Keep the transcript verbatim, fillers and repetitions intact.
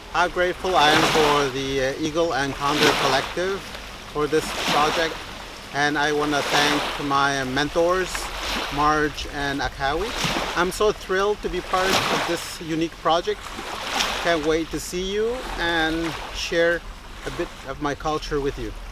How grateful I am for the uh, Eagle and Condor Collective for this project, and I want to thank my mentors, Marge and Akawi. I'm so thrilled to be part of this unique project. Can't wait to see you and share a bit of my culture with you.